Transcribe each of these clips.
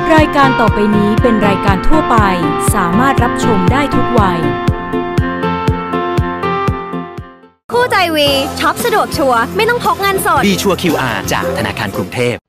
รายการต่อไปนี้เป็นรายการทั่วไปสามารถรับชมได้ทุกวัยคู่ใจวีช็อปสะดวกชัวร์ไม่ต้องพกเงินสดบีชัวร์ QR จากธนาคารกรุงเทพ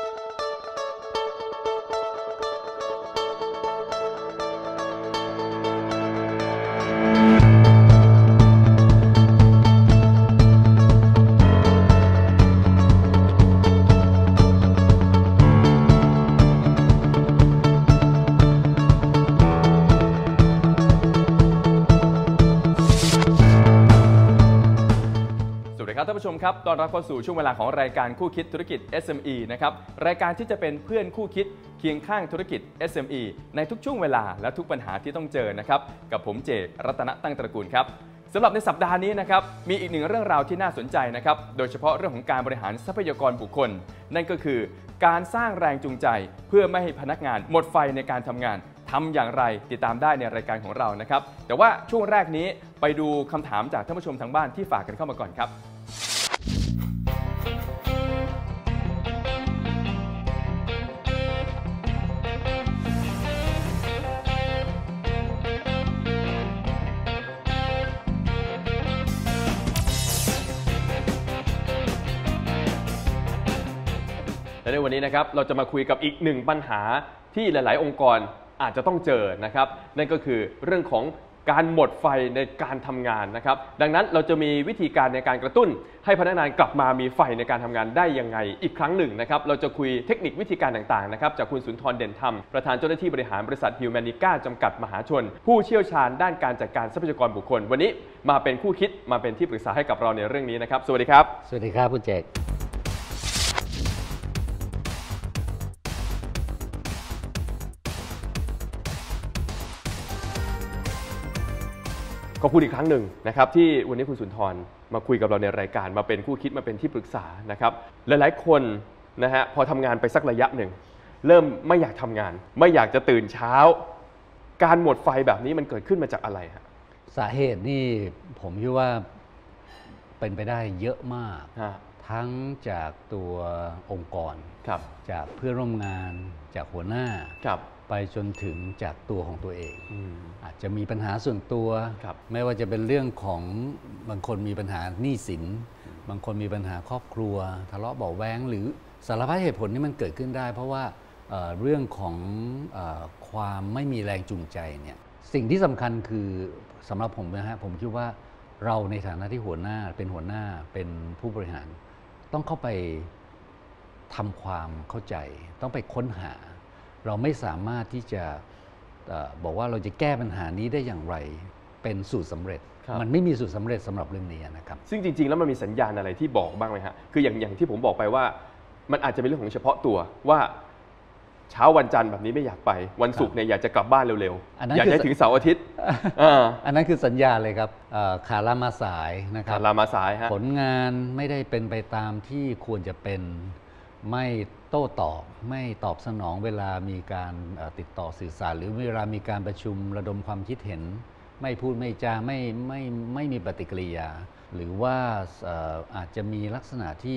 ท่านผู้ชมครับต้อนรับเข้าสู่ช่วงเวลาของรายการคู่คิดธุรกิจ SME นะครับรายการที่จะเป็นเพื่อนคู่คิดเคียงข้างธุรกิจ SME ในทุกช่วงเวลาและทุกปัญหาที่ต้องเจอนะครับกับผมเจรัตนตั้งตระกูลครับสำหรับในสัปดาห์นี้นะครับมีอีกหนึ่งเรื่องราวที่น่าสนใจนะครับโดยเฉพาะเรื่องของการบริหารทรัพยากรบุคคลนั่นก็คือการสร้างแรงจูงใจเพื่อไม่ให้พนักงานหมดไฟในการทำงานทำอย่างไรติดตามได้ในรายการของเรานะครับแต่ว่าช่วงแรกนี้ไปดูคำถามจากท่านผู้ชมทางบ้านที่ฝากกันเข้ามาก่อนครับและในวันนี้นะครับเราจะมาคุยกับอีกหนึ่งปัญหาที่หลายๆ องค์กรอาจจะต้องเจอนะครับนั่นก็คือเรื่องของการหมดไฟในการทำงานนะครับดังนั้นเราจะมีวิธีการในการกระตุ้นให้พนักงานกลับมามีไฟในการทำงานได้ยังไงอีกครั้งหนึ่งนะครับเราจะคุยเทคนิควิธีการต่างๆนะครับจากคุณสุนทรเด่นธรรมประธานเจ้าหน้าที่บริหารบริษัทฮิวแมนิก้าจำกัดมหาชนผู้เชี่ยวชาญด้านการจัดการทรัพยากรบุคคลวันนี้มาเป็นคู่คิดมาเป็นที่ปรึกษาให้กับเราในเรื่องนี้นะครับสวัสดีครับสวัสดีครับคุณเจษขอบคุณอีกครั้งหนึ่งนะครับที่วันนี้คุณสุนทรมาคุยกับเราในรายการมาเป็นคู่คิดมาเป็นที่ปรึกษานะครับหลายๆคนนะฮะพอทำงานไปสักระยะหนึ่งเริ่มไม่อยากทำงานไม่อยากจะตื่นเช้าการหมดไฟแบบนี้มันเกิดขึ้นมาจากอะไรฮะสาเหตุนี่ผมคิดว่าเป็นไปได้เยอะมากทั้งจากตัวองค์กรจากเพื่อนร่วมงานจากหัวหน้าไปจนถึงจากตัวของตัวเองอาจจะมีปัญหาส่วนตัวไม่ว่าจะเป็นเรื่องของบางคนมีปัญหาหนี้สินบางคนมีปัญหาครอบครัวทะเลาะเบาะแว้งหรือสารพัดเหตุผลที่มันเกิดขึ้นได้เพราะว่าเรื่องของความไม่มีแรงจูงใจเนี่ยสิ่งที่สำคัญคือสำหรับผมนะฮะผมคิดว่าเราในฐานะที่หัวหน้าเป็นผู้บริหารต้องเข้าไปทำความเข้าใจต้องไปค้นหาเราไม่สามารถที่จะบอกว่าเราจะแก้ปัญหานี้ได้อย่างไรเป็นสูตรสำเร็จมันไม่มีสูตรสำเร็จสำหรับเรื่องนี้นะครับซึ่งจริงๆแล้วมันมีสัญญาณอะไรที่บอกบ้างไหมฮะคืออย่างที่ผมบอกไปว่ามันอาจจะเป็นเรื่องของเฉพาะตัวว่าเช้าวันจันทร์แบบนี้ไม่อยากไปวันศุกร์เนี่ยอยากจะกลับบ้านเร็วๆอยากให้ถึงเสาร์อาทิตย์อันนั้นคือสัญญาเลยครับขาลามาสายนะครับขาลามาสายฮะผลงานไม่ได้เป็นไปตามที่ควรจะเป็นไม่โต้ตอบไม่ตอบสนองเวลามีการติดต่อสื่อสารหรือเวลามีการประชุมระดมความคิดเห็นไม่พูดไม่จาไม่มีปฏิกิริยาหรือว่าอาจจะมีลักษณะที่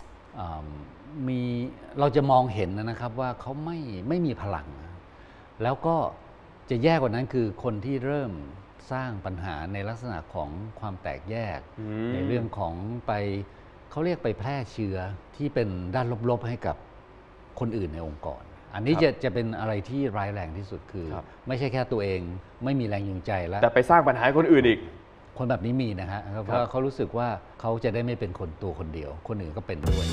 เราจะมองเห็นนะครับว่าเขาไม่มีพลังแล้วก็จะแย่กว่านั้นคือคนที่เริ่มสร้างปัญหาในลักษณะของความแตกแยกในเรื่องของเขาเรียกไปแพร่เชื้อที่เป็นด้านลบๆให้กับคนอื่นในองค์กรอันนี้จะเป็นอะไรที่ร้ายแรงที่สุดคือไม่ใช่แค่ตัวเองไม่มีแรงจูงใจแล้วแต่ไปสร้างปัญหาให้คนอื่นอีกคนแบบนี้มีนะฮะเพราะเขารู้สึกว่าเขาจะได้ไม่เป็นตัวคนเดียวคนอื่นก็เป็นด้วย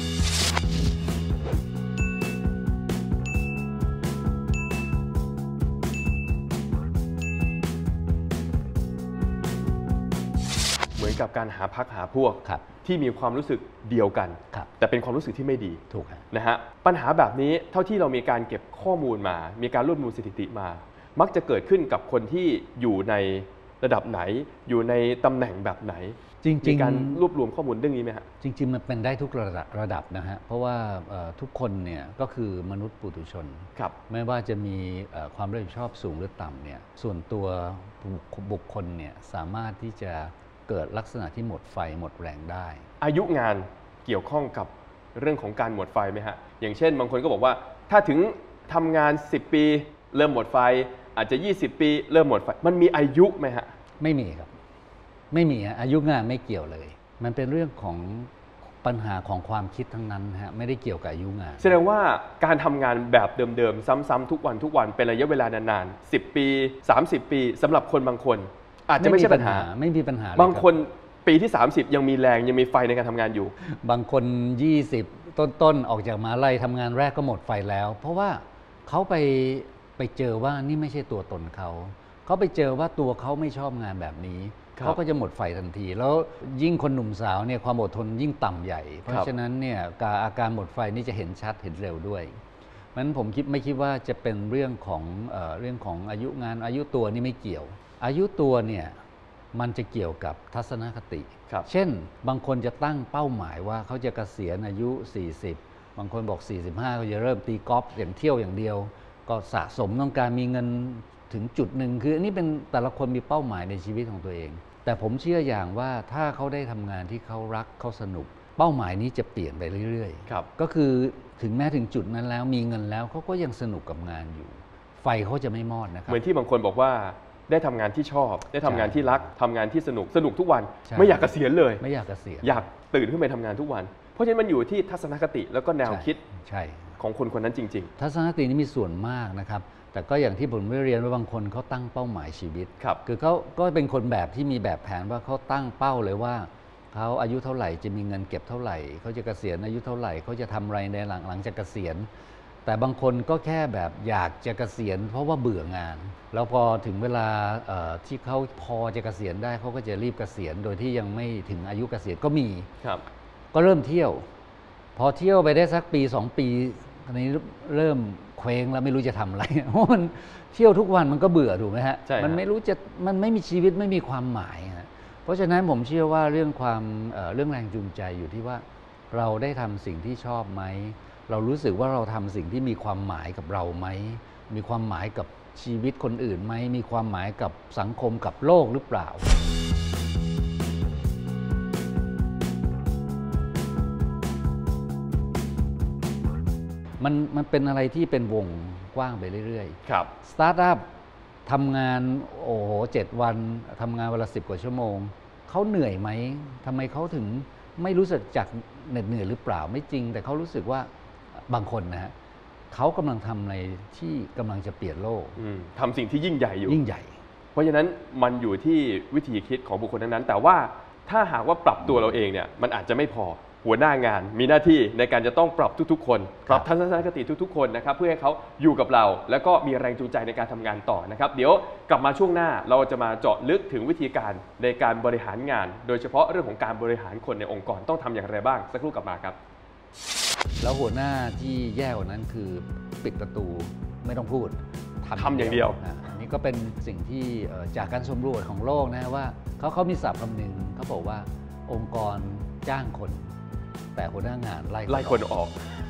เหมือนกับการหาพรรคหาพวกที่มีความรู้สึกเดียวกันแต่เป็นความรู้สึกที่ไม่ดีถูกนะฮะปัญหาแบบนี้เท่าที่เรามีการเก็บข้อมูลมามีการรวบรวมสถิติมามักจะเกิดขึ้นกับคนที่อยู่ในระดับไหนอยู่ในตำแหน่งแบบไหนจริงๆมีการรวบรวมข้อมูลเรื่องนี้ไหมฮะจริงๆมันเป็นได้ทุกระดับนะฮะเพราะว่าทุกคนเนี่ยก็คือมนุษย์ปุถุชนไม่ว่าจะมีความรับผิดชอบสูงหรือต่ำเนี่ยส่วนตัวบุคคลเนี่ยสามารถที่จะเกิดลักษณะที่หมดไฟหมดแรงได้อายุงานเกี่ยวข้องกับเรื่องของการหมดไฟไหมฮะอย่างเช่นบางคนก็บอกว่าถ้าถึงทำงาน10 ปีเริ่มหมดไฟอาจจะ20 ปีเริ่มหมดไฟมันมีอายุไหมฮะไม่มีครับไม่มีอายุงานไม่เกี่ยวเลยมันเป็นเรื่องของปัญหาของความคิดทั้งนั้นฮะไม่ได้เกี่ยวกับอายุงานแสดงว่าการทำงานแบบเดิมๆซ้ำๆทุกวันเป็นระยะเวลานานๆ10 ปี30 ปีสำหรับคนบางคนอาจจะไม่ใช่ปัญหาไม่มีปัญหาบางคนปีที่30ยังมีแรงยังมีไฟในการทำงานอยู่บางคน20ต้นออกจากมหาลัยทำงานแรกก็หมดไฟแล้วเพราะว่าเขาไปเจอว่านี่ไม่ใช่ตัวตนเขาไปเจอว่าตัวเขาไม่ชอบงานแบบนี้เขาก็จะหมดไฟทันทีแล้วยิ่งคนหนุ่มสาวเนี่ยความอดทนยิ่งต่ำใหญ่เพราะฉะนั้นเนี่ยอาการหมดไฟนี่จะเห็นชัดเห็นเร็วด้วยเพราะฉะนั้นผมไม่คิดว่าจะเป็นเรื่องของอายุงานอายุตัวนี่ไม่เกี่ยวอายุตัวเนี่ยมันจะเกี่ยวกับทัศนคติเช่นบางคนจะตั้งเป้าหมายว่าเขาจะเกษียณอายุ40บางคนบอก45ก็จะเริ่มตีกอล์ฟอย่างเที่ยวอย่างเดียวก็สะสมต้องการมีเงินถึงจุดหนึ่งคืออันนี้เป็นแต่ละคนมีเป้าหมายในชีวิตของตัวเองแต่ผมเชื่ออย่างว่าถ้าเขาได้ทำงานที่เขารักเขาสนุกเป้าหมายนี้จะเปลี่ยนไปเรื่อยๆก็คือถึงแม้ถึงจุดนั้นแล้วมีเงินแล้วเขาก็ยังสนุกกับงานอยู่ไฟเขาจะไม่มอดนะครับเหมือนที่บางคนบอกว่าได้ทำงานที่ชอบได้ทำงานที่รักทำงานที่สนุกทุกวันไม่อยากเกษียณเลยไม่อยากเกษียณอยากตื่นขึ้นไปทำงานทุกวันเพราะฉะนั้นมันอยู่ที่ทัศนคติแล้วก็แนวคิดของคนคนนั้นจริงๆทัศนคตินี้มีส่วนมากนะครับแต่ก็อย่างที่ผมได้เรียนว่าบางคนเขาตั้งเป้าหมายชีวิตคือเขาก็เป็นคนแบบที่มีแบบแผนว่าเขาตั้งเป้าเลยว่าเขาอายุเท่าไหร่จะมีเงินเก็บเท่าไหร่เขาจะเกษียณอายุเท่าไหร่เขาจะทำอะไรในหลังจากเกษียณแต่บางคนก็แค่แบบอยากจะเกษียณเพราะว่าเบื่องานแล้วพอถึงเวลาที่เขาพอจะเกษียณได้เขาก็จะรีบเกษียณโดยที่ยังไม่ถึงอายุเกษียณก็มีก็เริ่มเที่ยวพอเที่ยวไปได้สักปี2 ปีตอนนี้เริ่มเคว้งแล้วไม่รู้จะทำอะไรเพราะมันเที่ยวทุกวันมันก็เบื่อถูกไหมฮะมันไม่รู้จะมันไม่มีชีวิตไม่มีความหมายนะเพราะฉะนั้นผมเชื่อว่าเรื่องแรงจูงใจอยู่ที่ว่าเราได้ทำสิ่งที่ชอบไหมเรารู้สึกว่าเราทำสิ่งที่มีความหมายกับเราไหมมีความหมายกับชีวิตคนอื่นไหมมีความหมายกับสังคมกับโลกหรือเปล่ามันเป็นอะไรที่เป็นวงกว้างไปเรื่อยๆครับสตาร์ทอัพทำงาน7 วันทำงานวันละ10 กว่าชั่วโมงเขาเหนื่อยไหมทำไมเขาถึงไม่รู้สึกจากเหนื่อยหรือเปล่าไม่จริงแต่เขารู้สึกว่าบางคนนะฮะเขากำลังทำอะไรที่กำลังจะเปลี่ยนโลกทำสิ่งที่ยิ่งใหญ่อยู่ยิ่งใหญ่เพราะฉะนั้นมันอยู่ที่วิธีคิดของบุคคลนั้นแต่ว่าถ้าหากว่าปรับตัวเราเองเนี่ยมันอาจจะไม่พอหัวหน้างานมีหน้าที่ในการจะต้องปรับทุกๆคนปรับทัศนคติทุกๆคนนะครับเพื่อให้เขาอยู่กับเราแล้วก็มีแรงจูงใจในการทำงานต่อนะครับเดี๋ยวกลับมาช่วงหน้าเราจะมาเจาะลึกถึงวิธีการในการบริหารงานโดยเฉพาะเรื่องของการบริหารคนในองค์กรต้องทำอย่างไรบ้างสักครู่กลับมาครับแล้วหัวหน้าที่แย่กว่านั้นคือปิดประตูไม่ต้องพูดทำอย่างเดียวอันนี้ก็เป็นสิ่งที่จากการสำรวจของโลกนะว่าเขามีศัพท์คำหนึ่งเขาบอกว่าองค์กรจ้างคนแต่หัวหน้างานไล่คนออก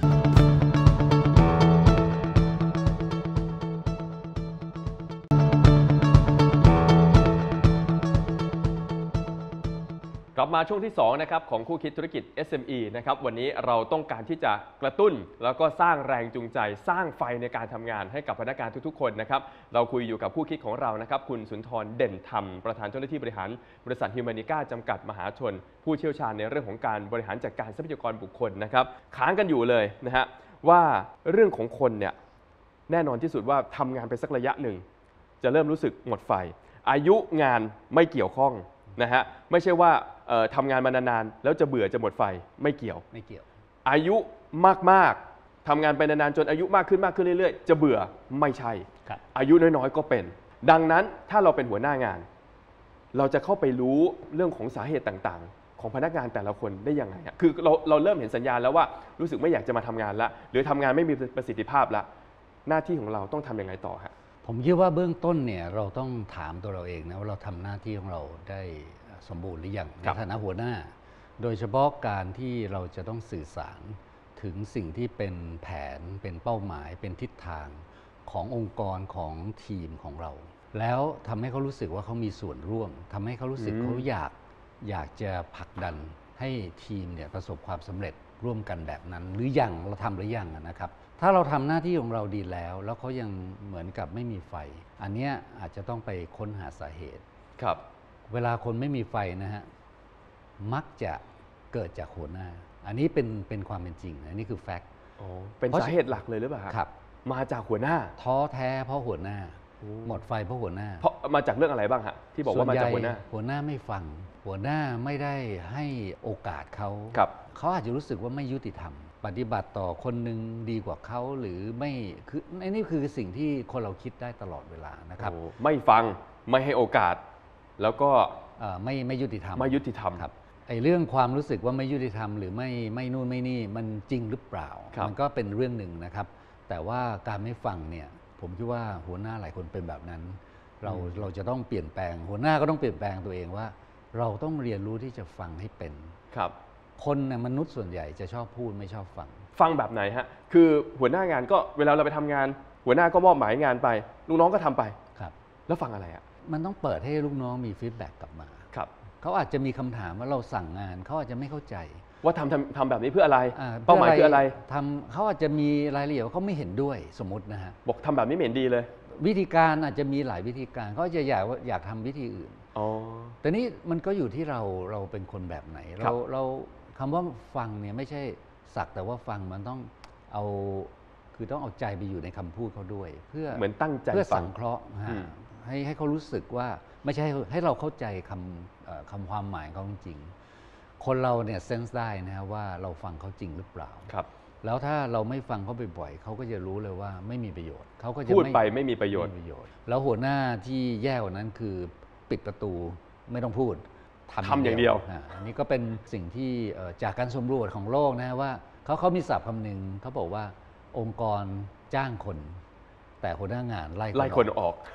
กลับมาช่วงที่2นะครับของคู่คิดธุรกิจ SME นะครับวันนี้เราต้องการที่จะกระตุ้นแล้วก็สร้างแรงจูงใจสร้างไฟในการทำงานให้กับพนักงานทุกๆคนนะครับเราคุยอยู่กับคู่คิดของเรานะครับคุณสุนทรเด่นธรรมประธานเจ้าหน้าที่บริหารบริษัทฮิวแมนิก้าจำกัดมหาชนผู้เชี่ยวชาญในเรื่องของการบริหารจัดการทรัพยากรบุคคลนะครับค้างกันอยู่เลยนะฮะว่าเรื่องของคนเนี่ยแน่นอนที่สุดว่าทำงานไปสักระยะหนึ่งจะเริ่มรู้สึกหมดไฟอายุงานไม่เกี่ยวข้องนะฮะไม่ใช่ว่าทำงานมานานๆแล้วจะเบื่อจะหมดไฟไม่เกี่ยวอายุมากๆทำงานไปนานๆจนอายุมากขึ้นเรื่อยๆจะเบื่อไม่ใช่อายุน้อยๆก็เป็นดังนั้นถ้าเราเป็นหัวหน้างานเราจะเข้าไปรู้เรื่องของสาเหตุต่างๆของพนักงานแต่ละคนได้ยังไงคือเราเริ่มเห็นสัญญาณแล้วว่ารู้สึกไม่อยากจะมาทำงานละหรือทำงานไม่มีประสิทธิภาพละหน้าที่ของเราต้องทำยังไงต่อฮะผมคิดว่าเบื้องต้นเนี่ยเราต้องถามตัวเราเองนะว่าเราทำหน้าที่ของเราได้สมบูรณ์หรือยังในฐานะหัวหน้าโดยเฉพาะการที่เราจะต้องสื่อสารถึงสิ่งที่เป็นแผนเป็นเป้าหมายเป็นทิศทางขององค์กรของทีมของเราแล้วทำให้เขารู้สึกว่าเขามีส่วนร่วมทำให้เขารู้สึกเขาอยากจะผลักดันให้ทีมเนี่ยประสบความสำเร็จร่วมกันแบบนั้นหรือยังเราทำหรือยังนะครับถ้าเราทำหน้าที่ของเราดีแล้วเขายังเหมือนกับไม่มีไฟอันเนี้ยอาจจะต้องไปค้นหาสาเหตุครับเวลาคนไม่มีไฟนะฮะมักจะเกิดจากหัวหน้าอันนี้เป็นความเป็นจริงอันนี้คือแฟกต์เป็นสาเหตุหลักเลยหรือเปล่าครับมาจากหัวหน้าท้อแท้เพราะหัวหน้าหมดไฟเพราะหัวหน้าเพราะมาจากเรื่องอะไรบ้างฮะที่บอกว่ามาจากหัวหน้าไม่ฟังหัวหน้าไม่ได้ให้โอกาสเขาอาจจะรู้สึกว่าไม่ยุติธรรมปฏิบัติต่อคนหนึ่งดีกว่าเขาหรือไม่คือนี่คือสิ่งที่คนเราคิดได้ตลอดเวลานะครับไม่ฟังไม่ให้โอกาสแล้วก็ไม่ยุติธรรมครับไอ้เรื่องความรู้สึกว่าไม่ยุติธรรมหรือไม่นู่นไม่นี่มันจริงหรือเปล่ามันก็เป็นเรื่องหนึ่งนะครับแต่ว่าการไม่ฟังเนี่ยผมคิดว่าหัวหน้าหลายคนเป็นแบบนั้นเราจะต้องเปลี่ยนแปลงหัวหน้าก็ต้องเปลี่ยนแปลงตัวเองว่าเราต้องเรียนรู้ที่จะฟังให้เป็นครับคนเนี่ยมนุษย์ส่วนใหญ่จะชอบพูดไม่ชอบฟังแบบไหนฮะคือหัวหน้างานก็เวลาเราไปทำงานหัวหน้าก็มอบหมายงานไปลูกน้องก็ทำไปครับแล้วฟังอะไรอ่ะมันต้องเปิดให้ลูกน้องมีฟีดแบ็กกลับมาครับเขาอาจจะมีคำถามว่าเราสั่งงานเขาอาจจะไม่เข้าใจว่าทำแบบนี้เพื่ออะไรเป้าหมายคืออะไรเขาอาจจะมีรายละเอียดว่าเขาไม่เห็นด้วยสมมตินะฮะบอกทำแบบนี้ไม่เห็นดีเลยวิธีการอาจจะมีหลายวิธีการเขาจะอยากทำวิธีอื่นแต่นี้มันก็อยู่ที่เราเป็นคนแบบไหนเราคำว่าฟังเนี่ยไม่ใช่สักแต่ว่าฟังมันต้องต้องเอาใจไปอยู่ในคำพูดเขาด้วยเพื่อเหมือนตั้งใจเพื่อสังเคราะห์ให้เขารู้สึกว่าไม่ใช่ให้เราเข้าใจคำความหมายเขาจริงคนเราเนี่ยเซนส์ได้นะว่าเราฟังเขาจริงหรือเปล่าครับแล้วถ้าเราไม่ฟังเขาบ่อยๆเขาก็จะรู้เลยว่าไม่มีประโยชน์เขาก็จะพูดไปไม่มีประโยชน์แล้วหัวหน้าที่แย่กว่านั้นคือปิดประตูไม่ต้องพูดทำอย่างเดียวอันนี้ก็เป็นสิ่งที่จากการสำรวจของโลกนะว่าเขามีศัพท์คำหนึ่งเขาบอกว่าองค์กรจ้างคนแต่หัวหน้างานไล่คนออก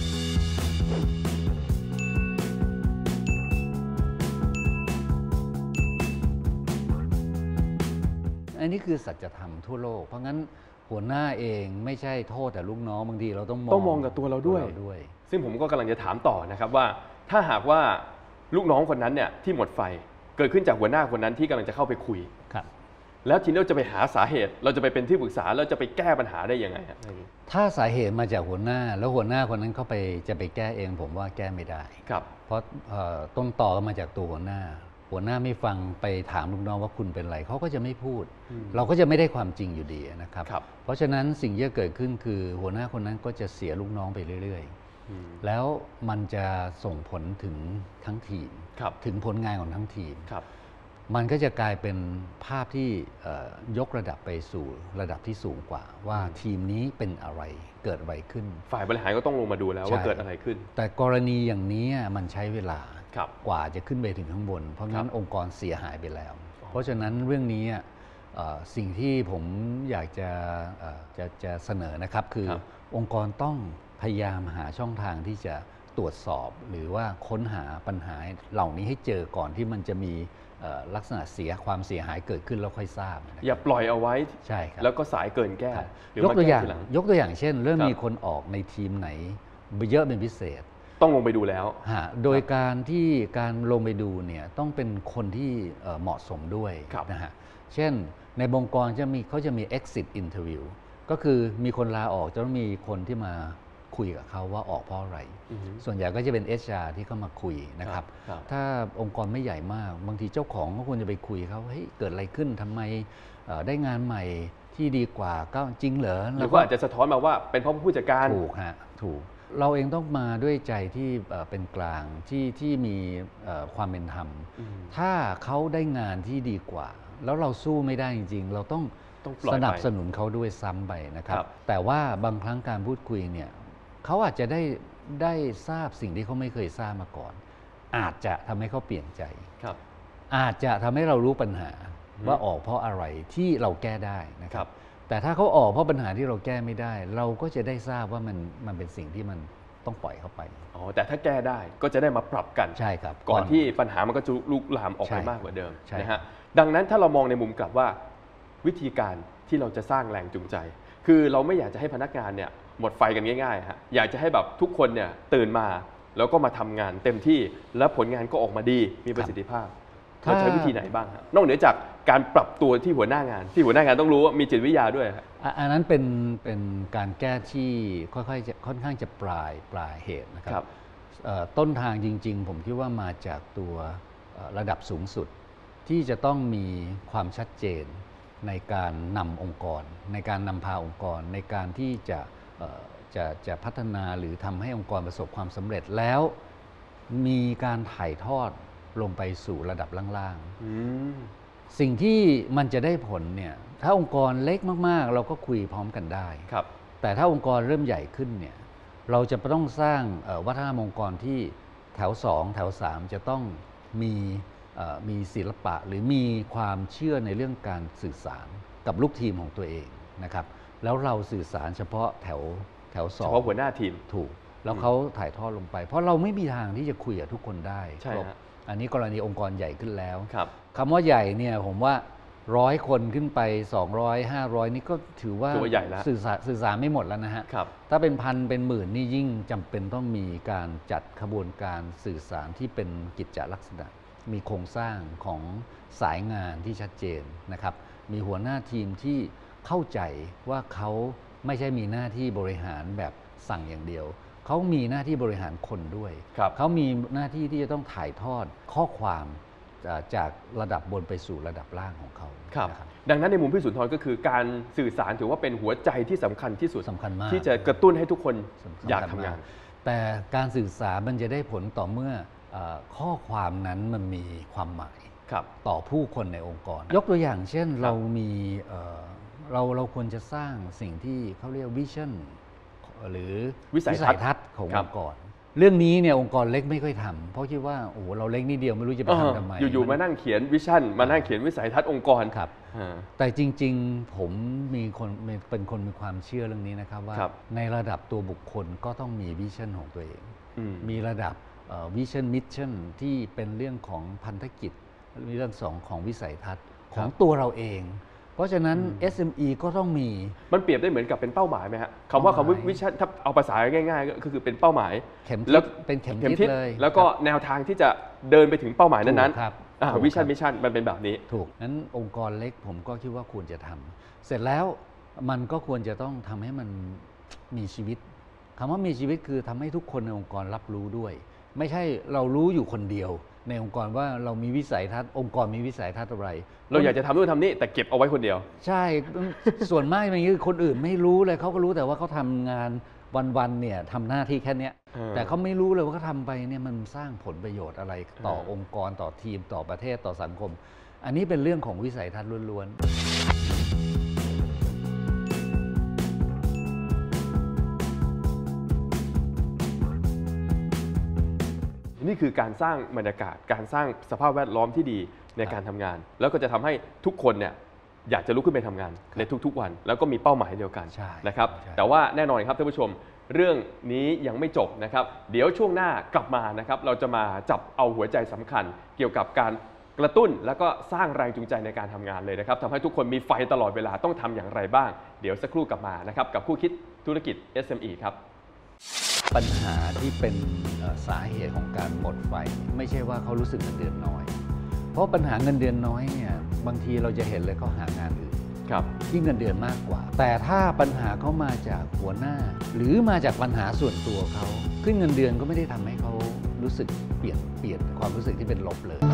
อันนี้คือสัจธรรมทั่วโลกเพราะงั้นหัวหน้าเองไม่ใช่โทษแต่ลูกน้องบางทีเราต้องมองกับตัวเราด้วยซึ่งผมก็กำลังจะถามต่อนะครับว่าถ้าหากว่าลูกน้องคนนั้นเนี่ยที่หมดไฟเกิดขึ้นจากหัวหน้าคนนั้นที่กำลังจะเข้าไปคุยแล้วทีนี้เราจะไปหาสาเหตุเราจะไปเป็นที่ปรึกษาเราจะไปแก้ปัญหาได้ยังไงฮะถ้าสาเหตุมาจากหัวหน้าแล้วหัวหน้าคนนั้นเข้าไปจะไปแก้เองผมว่าแก้ไม่ได้ครับเพราะต้นต่อมาจากตัวหัวหน้าไม่ฟังไปถามลูกน้องว่าคุณเป็นไรเขาก็จะไม่พูดเราก็จะไม่ได้ความจริงอยู่ดีนะครับเพราะฉะนั้นสิ่งที่จะเกิดขึ้นคือหัวหน้าคนนั้นก็จะเสียลูกน้องไปเรื่อยๆแล้วมันจะส่งผลถึงทั้งทีมถึงผลงานของทั้งทีมมันก็จะกลายเป็นภาพที่ยกระดับไปสู่ระดับที่สูงกว่าว่าทีมนี้เป็นอะไรเกิดอะไรขึ้นฝ่ายบริหารก็ต้องลงมาดูแล้วว่าเกิดอะไรขึ้นแต่กรณีอย่างนี้มันใช้เวลากว่าจะขึ้นไปถึงข้างบนเพราะงั้นองค์กรเสียหายไปแล้วเพราะฉะนั้นเรื่องนี้สิ่งที่ผมอยากจะเสนอนะครับคือองค์กรต้องพยายามหาช่องทางที่จะตรวจสอบหรือว่าค้นหาปัญหาเหล่านี้ให้เจอก่อนที่มันจะมีลักษณะความเสียหายเกิดขึ้นแล้วค่อยทราบอย่าปล่อยเอาไว้ใช่ครับแล้วก็สายเกินแก้ยกตัวอย่างเช่นเริ่มมีคนออกในทีมไหนเยอะเป็นพิเศษต้องลงไปดูแล้วโดยการลงไปดูเนี่ยต้องเป็นคนที่เหมาะสมด้วยนะฮะเช่นในองค์กรเขาจะมี exit interview ก็คือมีคนลาออกจะต้องมีคนที่มาคุยกับเขาว่าออกเพราะอะไรส่วนใหญ่ก็จะเป็น HR ที่เข้ามาคุยนะครับถ้าองค์กรไม่ใหญ่มากบางทีเจ้าของก็ควรจะไปคุยเขาเฮ้ยเกิดอะไรขึ้นทำไมได้งานใหม่ที่ดีกว่าก็จริงเหรอหรือว่าอาจจะสะท้อนมาว่าเป็นเพราะผู้จัดการถูกเราเองต้องมาด้วยใจที่เป็นกลางที่มีความเป็นธรรมถ้าเขาได้งานที่ดีกว่าแล้วเราสู้ไม่ได้จริงๆเราต้องสนับสนุนเขาด้วยซ้ำไปนะครับแต่ว่าบางครั้งการพูดคุยเนี่ยเขาอาจจะได้ทราบสิ่งที่เขาไม่เคยทราบมาก่อนอาจจะทำให้เขาเปลี่ยนใจอาจจะทำให้เรารู้ปัญหาว่าออกเพราะอะไรที่เราแก้ได้นะครับแต่ถ้าเขาออกเพราะปัญหาที่เราแก้ไม่ได้เราก็จะได้ทราบว่ามันเป็นสิ่งที่มันต้องปล่อยเข้าไปแต่ถ้าแก้ได้ก็จะได้มาปรับกันใช่ครับก่อนที่ปัญหามันก็จะลุกลามออกไปมากกว่าเดิมนะฮะดังนั้นถ้าเรามองในมุมกลับว่าวิธีการที่เราจะสร้างแรงจูงใจคือเราไม่อยากจะให้พนักงานเนี่ยหมดไฟกันง่ายๆฮะอยากจะให้แบบทุกคนเนี่ยตื่นมาแล้วก็มาทำงานเต็มที่แล้วผลงานก็ออกมาดีมีประสิทธิภาพเราใช้วิธีไหนบ้างครับนอกเหนือจากการปรับตัวที่หัวหน้างานต้องรู้ว่ามีจิตวิทยาด้วยครับอันนั้นเป็นการแก้ที่ค่อนข้างจะปลายเหตุนะครับต้นทางจริงๆผมคิดว่ามาจากตัวระดับสูงสุดที่จะต้องมีความชัดเจนในการนำองค์กรในการนำพาองค์กรในการที่จะพัฒนาหรือทำให้องค์กรประสบความสำเร็จแล้วมีการถ่ายทอดลงไปสู่ระดับล่างๆสิ่งที่มันจะได้ผลเนี่ยถ้าองค์กรเล็กมากๆเราก็คุยพร้อมกันได้แต่ถ้าองค์กรเริ่มใหญ่ขึ้นเนี่ยเราจะต้องสร้างวัฒนธรรมองค์กรที่แถว2แถว3จะต้องมีศิลปะหรือมีความเชื่อในเรื่องการสื่อสารกับลูกทีมของตัวเองนะครับแล้วเราสื่อสารเฉพาะแถว2เฉพาะหัวหน้าทีมถูกแล้วเขาถ่ายทอดลงไปเพราะเราไม่มีทางที่จะคุยกับทุกคนได้ใช่อันนี้กรณีองค์กรใหญ่ขึ้นแล้วคำว่าใหญ่เนี่ยผมว่า100 คนขึ้นไป200 500นี่ก็ถือว่าสื่อสารไม่หมดแล้วนะฮะถ้าเป็นพันเป็นหมื่นนี่ยิ่งจำเป็นต้องมีการจัดขบวนการสื่อสารที่เป็นกิจจลักษณะมีโครงสร้างของสายงานที่ชัดเจนนะครับมีหัวหน้าทีมที่เข้าใจว่าเขาไม่ใช่มีหน้าที่บริหารแบบสั่งอย่างเดียวเขามีหน้าที่บริหารคนด้วยเขามีหน้าที่ที่จะต้องถ่ายทอดข้อความจากระดับบนไปสู่ระดับล่างของเขาดังนั้นในมุมพี่สุนทรก็คือการสื่อสารถือว่าเป็นหัวใจที่สำคัญที่สุดสำคัญมากที่จะกระตุ้นให้ทุกคนอยากทำงานแต่การสื่อสารมันจะได้ผลต่อเมื่อข้อความนั้นมันมีความหมายต่อผู้คนในองค์กรยกตัวอย่างเช่นเรามีเราควรจะสร้างสิ่งที่เขาเรียกวิชั่นหรือวิสัยทัศน์ขององค์กรเรื่องนี้เนี่ยองค์กรเล็กไม่ค่อยทำเพราะคิดว่าโอ้เราเล็กนิดเดียวไม่รู้จะไปทำทำไมอยู่ๆมานั่งเขียนวิชั่นมานั่งเขียนวิสัยทัศน์องค์กรครับแต่จริงๆผมเป็นคนมีความเชื่อเรื่องนี้นะครับว่าในระดับตัวบุคคลก็ต้องมีวิชั่นของตัวเองมีระดับวิชั่นมิชชั่นที่เป็นเรื่องของพันธกิจมีเรื่องของวิสัยทัศน์ของตัวเราเอง เพราะฉะนั้น SME ก็ต้องมีมันเปรียบได้เหมือนกับเป็นเป้าหมายไหมฮะคำว่าวิชั่นถ้าเอาภาษาง่ายๆก็คือเป็นเป้าหมายแล้วเป็นเข็มทิศเลยแล้วก็แนวทางที่จะเดินไปถึงเป้าหมายนั้นๆวิชั่นมิชชั่นมันเป็นแบบนี้ถูกนั้นองค์กรเล็กผมก็คิดว่าควรจะทำเสร็จแล้วมันก็ควรจะต้องทำให้มันมีชีวิตคำว่ามีชีวิตคือทำให้ทุกคนในองค์กรรับรู้ด้วยไม่ใช่เรารู้อยู่คนเดียวในองค์กรว่าเรามีวิสัยทัศน์องค์กรมีวิสัยทัศน์อะไรเราอยากจะทำนู่นทำนี่แต่เก็บเอาไว้คนเดียวใช่ส่วนมากอย่างนี้คือคนอื่นไม่รู้เลยเขาก็รู้แต่ว่าเขาทำงานวันๆเนี่ยทำหน้าที่แค่นี้แต่เขาไม่รู้เลยว่าเขาทำไปเนี่ยมันสร้างผลประโยชน์อะไรต่อองค์กรต่อทีมต่อประเทศต่อสังคมอันนี้เป็นเรื่องของวิสัยทัศน์ล้วนๆนี่คือการสร้างบรรยากาศการสร้างสภาพแวดล้อมที่ดีในการทำงานแล้วก็จะทำให้ทุกคนเนี่ยอยากจะลุกขึ้นไปทำงานในทุกๆวันแล้วก็มีเป้าหมายเดียวกันนะครับแต่ว่าแน่นอนครับท่านผู้ชมเรื่องนี้ยังไม่จบนะครับเดี๋ยวช่วงหน้ากลับมานะครับเราจะมาจับเอาหัวใจสำคัญเกี่ยวกับการกระตุ้นแล้วก็สร้างแรงจูงใจในการทำงานเลยนะครับทำให้ทุกคนมีไฟตลอดเวลาต้องทำอย่างไรบ้างเดี๋ยวสักครู่กลับมานะครับกับคู่คิดธุรกิจ SME ครับปัญหาที่เป็นสาเหตุของการหมดไฟไม่ใช่ว่าเขารู้สึกเงินเดือนน้อยเพราะปัญหาเงินเดือนน้อยเนี่ยบางทีเราจะเห็นเลยเขาหางานอื่นที่เงินเดือนมากกว่าแต่ถ้าปัญหาเขามาจากหัวหน้าหรือมาจากปัญหาส่วนตัวเขาขึ้นเงินเดือนก็ไม่ได้ทำให้เขารู้สึกเปลี่ยนความรู้สึกที่เป็นลบเลย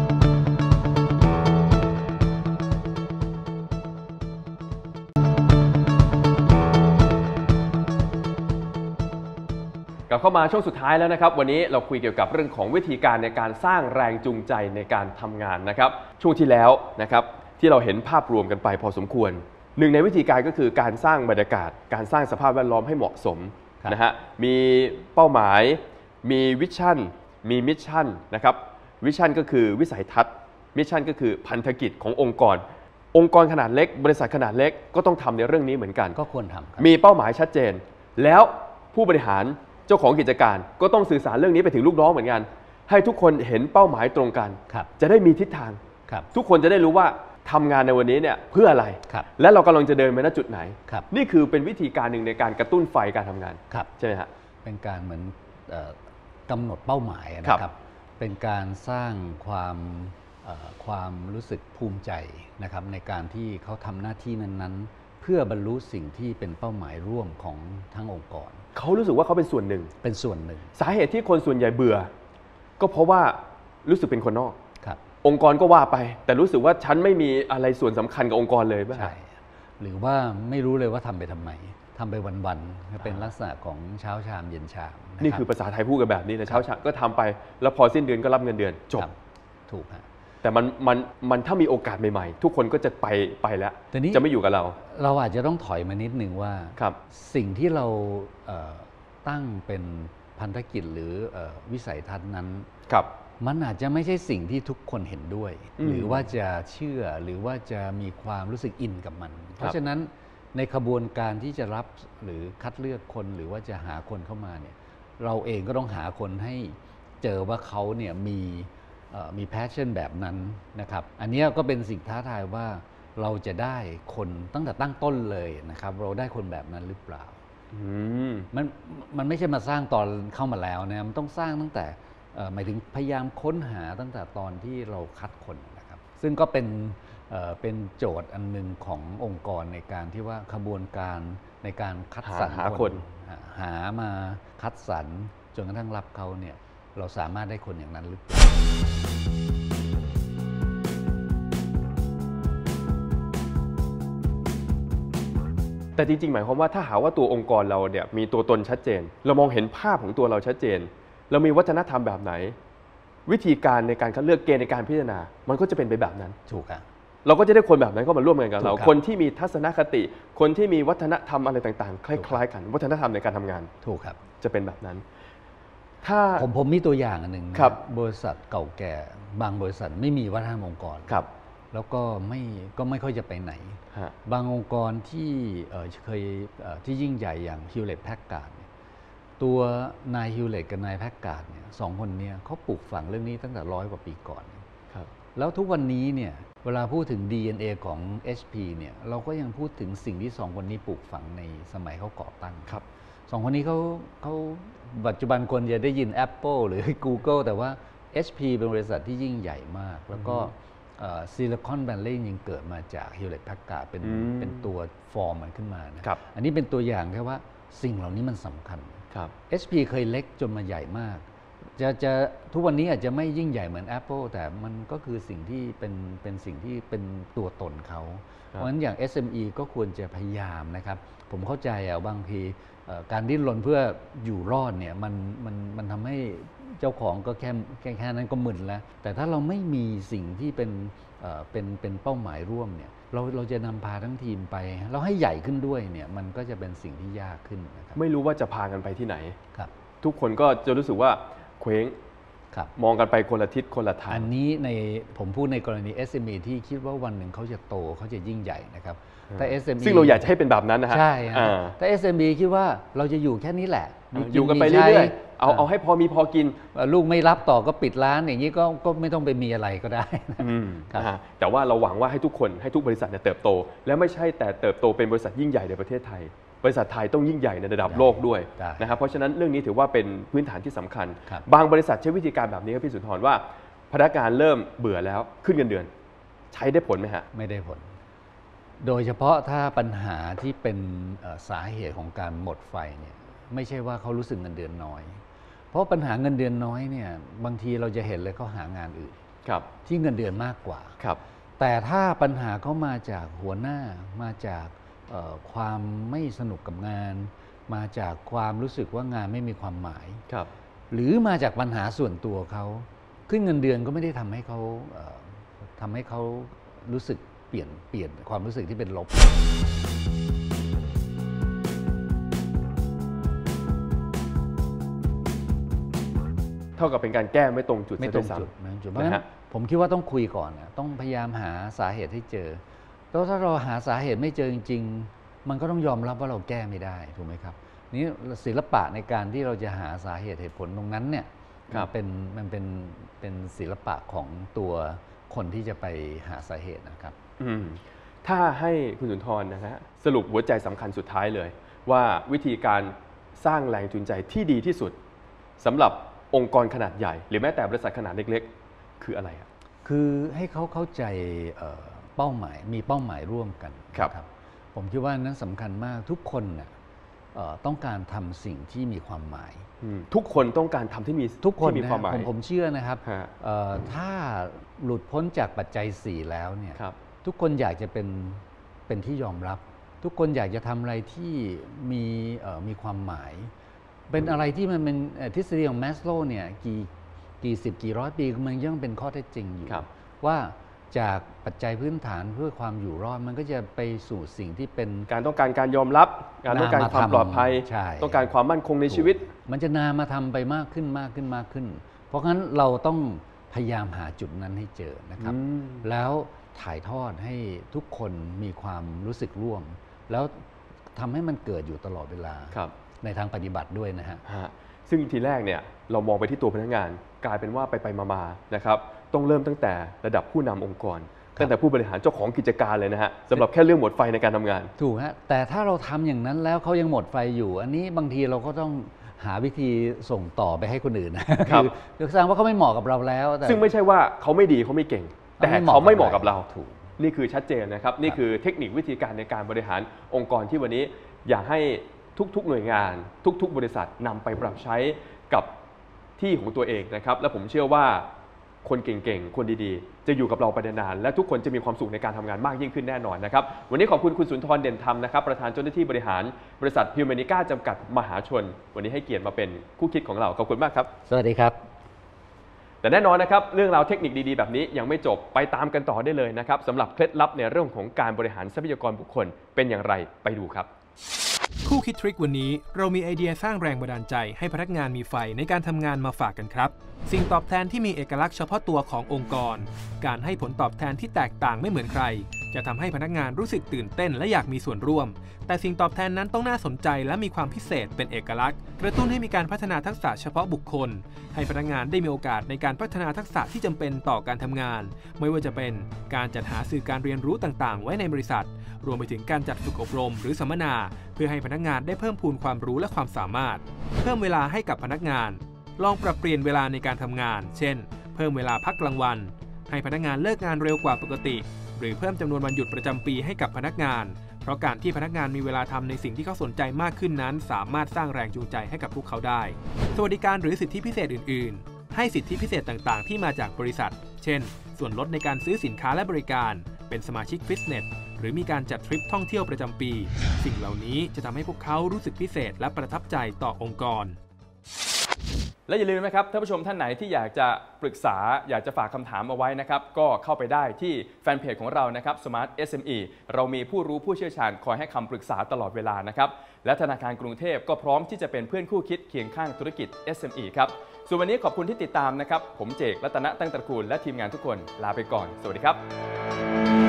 กลับเข้ามาช่วงสุดท้ายแล้วนะครับวันนี้เราคุยเกี่ยวกับเรื่องของวิธีการในการสร้างแรงจูงใจในการทำงานนะครับช่วงที่แล้วนะครับที่เราเห็นภาพรวมกันไปพอสมควรหนึ่งในวิธีการก็คือการสร้างบรรยากาศการสร้างสภาพแวดล้อมให้เหมาะสมนะฮะมีเป้าหมายมีวิชั่นมีมิชชั่นนะครับวิชั่นก็คือวิสัยทัศน์มิชชั่นก็คือพันธกิจขององค์กรขนาดเล็กบริษัทขนาดเล็กก็ต้องทำในเรื่องนี้เหมือนกันก็ควรทำมีเป้าหมายชัดเจนแล้วผู้บริหารเจ้าของกิจการก็ต้องสื่อสารเรื่องนี้ไปถึงลูกน้องเหมือนกันให้ทุกคนเห็นเป้าหมายตรงกันจะได้มีทิศทางทุกคนจะได้รู้ว่าทำงานในวันนี้เนี่ยเพื่ออะไรและเรากำลังจะเดินไปณจุดไหนนี่คือเป็นวิธีการหนึ่งในการกระตุ้นไฟการทำงานใช่ไหมฮะเป็นการเหมือนกำหนดเป้าหมายนะครับเป็นการสร้างความความรู้สึกภูมิใจนะครับในการที่เขาทำหน้าที่นั้นๆเพื่อบรรลุสิ่งที่เป็นเป้าหมายร่วมของทั้งองค์กรเขารู้สึกว่าเขาเป็นส่วนหนึ่งสาเหตุที่คนส่วนใหญ่เบื่อก็เพราะว่ารู้สึกเป็นคนนอกองค์กรก็ว่าไปแต่รู้สึกว่าฉันไม่มีอะไรส่วนสำคัญกับองค์กรเลยป่ะใช่หรือว่าไม่รู้เลยว่าทำไปทำไมทำไปวันๆเป็นลักษณะของเช้าชามเย็นชามนี่คือภาษาไทยพูดกันแบบนี้เลยเช้าชามก็ทำไปแล้วพอสิ้นเดือนก็รับเงินเดือนจบถูกฮะแต่มันถ้ามีโอกาสใหม่ๆทุกคนก็จะไปแล้วจะไม่อยู่กับเราอาจจะต้องถอยมานิดนึงว่าสิ่งที่เราตั้งเป็นพันธกิจหรือวิสัยทัศน์นั้นมันอาจจะไม่ใช่สิ่งที่ทุกคนเห็นด้วยหรือว่าจะเชื่อหรือว่าจะมีความรู้สึกอินกับมันเพราะฉะนั้นในขบวนการที่จะรับหรือคัดเลือกคนหรือว่าจะหาคนเข้ามาเนี่ยเราเองก็ต้องหาคนให้เจอว่าเขาเนี่ยมีแพชชั่นแบบนั้นนะครับอันนี้ก็เป็นสิ่งท้าทายว่าเราจะได้คนตั้งแต่ตั้งต้นเลยนะครับเราได้คนแบบนั้นหรือเปล่ามันไม่ใช่มาสร้างตอนเข้ามาแล้วนะมันต้องสร้างตั้งแต่หมายถึงพยายามค้นหาตั้งแต่ตอนที่เราคัดคนนะครับซึ่งก็เป็นโจทย์อันหนึ่งขององค์กรในการที่ว่าขบวนการในการคัดสรรคนหามาคัดสรรจนกระทั่งรับเขาเนี่ยเราสามารถได้คนอย่างนั้นหรือเปล่าแต่จริงๆหมายความว่าถ้าหาว่าตัวองค์กรเราเนี่ยมีตัวตนชัดเจนเรามองเห็นภาพของตัวเราชัดเจนเรามีวัฒนธรรมแบบไหนวิธีการในการคัดเลือกเกณฑ์ในการพิจารณามันก็จะเป็นไปแบบนั้นถูกครับเราก็จะได้คนแบบนั้นเข้ามาร่วมงานกับเราคนที่มีทัศนคติคนที่มีวัฒนธรรมอะไรต่างๆคล้ายๆกันวัฒนธรรมในการทำงานถูกครับจะเป็นแบบนั้นถ้าผมมีตัวอย่างอันหนึ่งบริษัทเก่าแก่บางบริษัทไม่มีวัฒนธรรมองค์กรแล้วก็ไม่ค่อยจะไปไหนบางองค์กรที่เคยที่ยิ่งใหญ่อย่าง Hewlett-Packard ตัวนาย Hewlett กับนาย Packard เนี่ยสองคนนี้เขาปลูกฝังเรื่องนี้ตั้งแต่100 กว่าปีก่อนแล้วทุกวันนี้เนี่ยเวลาพูดถึง DNA ของ HP เนี่ยเราก็ยังพูดถึงสิ่งที่สองคนนี้ปลูกฝังในสมัยเขาก่อตั้งสองคนนี้เขาปัจจุบันคนจะได้ยิน Apple หรือ Google แต่ว่า HP เป็นบริษัทที่ยิ่งใหญ่มากแล้วก็Silicon Valley ยังเกิดมาจาก Hewlett-Packard เป็นตัวฟอร์มมันขึ้นมานะอันนี้เป็นตัวอย่างแค่ว่าสิ่งเหล่านี้มันสำคัญHP เคยเล็กจนมาใหญ่มากจะทุกวันนี้อาจจะไม่ยิ่งใหญ่เหมือน Apple แต่มันก็คือสิ่งที่เป็นสิ่งที่เป็นตัวตนเขาเพราะฉะนั้นอย่าง SME ก็ควรจะพยายามนะครับผมเข้าใจบางทีการดิ้นรนเพื่ออยู่รอดเนี่ยมันทำให้เจ้าของก็แค่นั้นก็มึนแล้วแต่ถ้าเราไม่มีสิ่งที่เป็นเป้าหมายร่วมเนี่ยเราจะนำพาทั้งทีมไปเราให้ใหญ่ขึ้นด้วยเนี่ยมันก็จะเป็นสิ่งที่ยากขึ้นนะครับไม่รู้ว่าจะพากันไปที่ไหนทุกคนก็จะรู้สึกว่าเคว้งมองกันไปคนละทิศคนละทางอันนี้ผมพูดในกรณี SME ที่คิดว่าวันหนึ่งเขาจะโตเขาจะยิ่งใหญ่นะครับแต่ SME ซึ่งเราอยากจะให้เป็นแบบนั้นนะฮะใช่แต่ SME คิดว่าเราจะอยู่แค่นี้แหละอยู่กันไปเรื่อยๆเอาให้พอมีพอกินลูกไม่รับต่อก็ปิดร้านอย่างนี้ก็ไม่ต้องไปมีอะไรก็ได้แต่ว่าเราหวังว่าให้ทุกคนให้ทุกบริษัทเติบโตและไม่ใช่แต่เติบโตเป็นบริษัทยิ่งใหญ่ในประเทศไทยบริษัทไทยต้องยิ่งใหญ่ในระดับโลกด้วยนะครับเพราะฉะนั้นเรื่องนี้ถือว่าเป็นพื้นฐานที่สำคัญบางบริษัทใช้วิธีการแบบนี้ครับพี่สุนทรว่าพนักงานเริ่มเบื่อแล้วขึ้นเงินเดือนใช้ได้ผลไหมฮะไม่ได้ผลโดยเฉพาะถ้าปัญหาที่เป็นสาเหตุของการหมดไฟเนี่ยไม่ใช่ว่าเขารู้สึกเงินเดือนน้อยเพราะปัญหาเงินเดือนน้อยเนี่ยบางทีเราจะเห็นเลยเขาหางานอื่นที่เงินเดือนมากกว่าแต่ถ้าปัญหาเขามาจากหัวหน้ามาจากความไม่สนุกกับงานมาจากความรู้สึกว่างานไม่มีความหมายหรือมาจากปัญหาส่วนตัวเขาขึ้นเงินเดือนก็ไม่ได้ทำให้เขารู้สึกเปลี่ยนความรู้สึกที่เป็นลบเท่ากับเป็นการแก้ไม่ตรงจุดไม่ตรงจุดเพราะฉะนั้นผมคิดว่าต้องคุยก่อนต้องพยายามหาสาเหตุให้เจอแล้วถ้าเราหาสาเหตุไม่เจอจริงๆมันก็ต้องยอมรับว่าเราแก้ไม่ได้ถูกไหมครับนี่ศิลปะในการที่เราจะหาสาเหตุเหตุผลตรงนั้นเนี่ยมันเป็นศิลปะของตัวคนที่จะไปหาสาเหตุนะครับถ้าให้คุณสุนทรนะฮะสรุปหัวใจสำคัญสุดท้ายเลยว่าวิธีการสร้างแรงจูงใจที่ดีที่สุดสำหรับองค์กรขนาดใหญ่หรือแม้แต่บริษัทขนาดเล็กๆคืออะไรครับคือให้เขาเข้าใจเป้าหมายมีเป้าหมายร่วมกันครับผมคิดว่านั้นสำคัญมากทุกคนน่ะต้องการทำสิ่งที่มีความหมายทุกคนต้องการทำที่มีทุกคนมีความหมายผมเชื่อนะครับถ้าหลุดพ้นจากปัจจัย4แล้วเนี่ยทุกคนอยากจะเป็นที่ยอมรับทุกคนอยากจะทำอะไรที่มีความหมายเป็นอะไรที่มันเป็นทฤษฎีของแมสโลว์เนี่ยกี่สิบกี่ร้อยปีมันยังเป็นข้อเท็จจริงอยู่ว่าจากปัจจัยพื้นฐานเพื่อความอยู่รอดมันก็จะไปสู่สิ่งที่เป็นการต้องการการยอมรับการต้องการความปลอดภัยต้องการความมั่นคงในชีวิตมันจะนามาทำไปมากขึ้นมากขึ้นมากขึ้นเพราะงั้นเราต้องพยายามหาจุดนั้นให้เจอนะครับแล้วถ่ายทอดให้ทุกคนมีความรู้สึกร่วมแล้วทำให้มันเกิดอยู่ตลอดเวลาในทางปฏิบัติด้วยนะฮะซึ่งทีแรกเนี่ยเรามองไปที่ตัวพนักงานกลายเป็นว่าไปมานะครับต้องเริ่มตั้งแต่ระดับผู้นำองค์กรตั้งแต่ผู้บริหารเจ้าของกิจการเลยนะฮะสำหรับแค่เรื่องหมดไฟในการทำงานถูกฮะแต่ถ้าเราทำอย่างนั้นแล้วเขายังหมดไฟอยู่อันนี้บางทีเราก็ต้องหาวิธีส่งต่อไปให้คนอื่นคือแสดงว่าเขาไม่เหมาะกับเราแล้วซึ่งไม่ใช่ว่าเขาไม่ดีเขาไม่เก่งแต่เขาไม่เหมาะกับเราถูกนี่คือชัดเจนนะครับนี่คือเทคนิควิธีการในการบริหารองค์กรที่วันนี้อยากให้ทุกๆหน่วยงานทุกๆบริษัทนำไปปรับใช้กับที่ของตัวเองนะครับและผมเชื่อว่าคนเก่งๆคนดีๆจะอยู่กับเราไปนานๆและทุกคนจะมีความสุขในการทำงานมากยิ่งขึ้นแน่นอนนะครับวันนี้ขอบคุณคุณสุนทรเด่นธรรมนะครับประธานเจ้าหน้าที่บริหารบริษัทฮิวแมนิก้าจำกัดมหาชนวันนี้ให้เกียรติมาเป็นคู่คิดของเราขอบคุณมากครับสวัสดีครับแต่แน่นอนนะครับเรื่องราวเทคนิคดีๆแบบนี้ยังไม่จบไปตามกันต่อได้เลยนะครับสำหรับเคล็ดลับในเรื่องของการบริหารทรัพยากรบุคคลเป็นอย่างไรไปดูครับคู่คิดทริควันนี้เรามีไอเดียสร้างแรงบันดาลใจให้พนักงานมีไฟในการทำงานมาฝากกันครับสิ่งตอบแทนที่มีเอกลักษณ์เฉพาะตัวขององค์กรการให้ผลตอบแทนที่แตกต่างไม่เหมือนใครจะทำให้พนักงานรู้สึกตื่นเต้นและอยากมีส่วนร่วมแต่สิ่งตอบแทนนั้นต้องน่าสนใจและมีความพิเศษเป็นเอกลักษณ์กระตุ้นให้มีการพัฒนาทักษะเฉพาะบุคคลให้พนักงานได้มีโอกาสในการพัฒนาทักษะที่จำเป็นต่อการทำงานไม่ว่าจะเป็นการจัดหาสื่อการเรียนรู้ต่างๆไว้ในบริษัทรวมไปถึงการจัดฝึกอบรมหรือสัมมนาเพื่อให้พนักงานได้เพิ่มพูนความรู้และความสามารถเพิ่มเวลาให้กับพนักงานลองปรับเปลี่ยนเวลาในการทำงานเช่นเพิ่มเวลาพักกลางวันให้พนักงานเลิกงานเร็วกว่าปกติหรือเพิ่มจำนวนวันหยุดประจำปีให้กับพนักงานเพราะการที่พนักงานมีเวลาทำในสิ่งที่เขาสนใจมากขึ้นนั้นสามารถสร้างแรงจูงใจให้กับพวกเขาได้สวัสดิการหรือสิทธิพิเศษอื่นๆให้สิทธิพิเศษต่างๆที่มาจากบริษัทเช่นส่วนลดในการซื้อสินค้าและบริการเป็นสมาชิกฟิตเนสหรือมีการจัดทริปท่องเที่ยวประจำปีสิ่งเหล่านี้จะทำให้พวกเขารู้สึกพิเศษและประทับใจต่อองค์กรและอย่าลืมนะครับท่านผู้ชมท่านไหนที่อยากจะปรึกษาอยากจะฝากคำถามเอาไว้นะครับก็เข้าไปได้ที่แฟนเพจของเรานะครับ Smart SME เรามีผู้รู้ผู้เชี่ยวชาญคอยให้คำปรึกษาตลอดเวลานะครับและธนาคารกรุงเทพก็พร้อมที่จะเป็นเพื่อนคู่คิดเคียงข้างธุรกิจ SME ครับส่วนวันนี้ขอบคุณที่ติดตามนะครับผมเจก รัตนะตั้งตระกูลและทีมงานทุกคนลาไปก่อนสวัสดีครับ